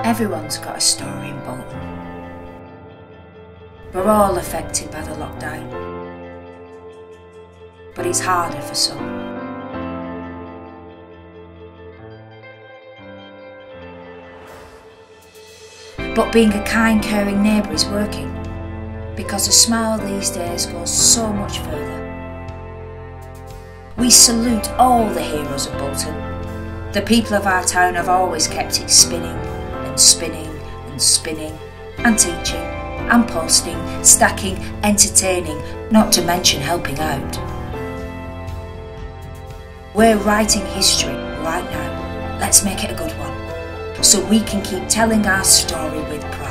Everyone's got a story in Bolton. We're all affected by the lockdown, but it's harder for some. But being a kind, caring neighbour is working, because a smile these days goes so much further. We salute all the heroes of Bolton. The people of our town have always kept it spinning and spinning and spinning, and teaching and posting, stacking, entertaining, not to mention helping out. We're writing history right now. Let's make it a good one, so we can keep telling our story with pride.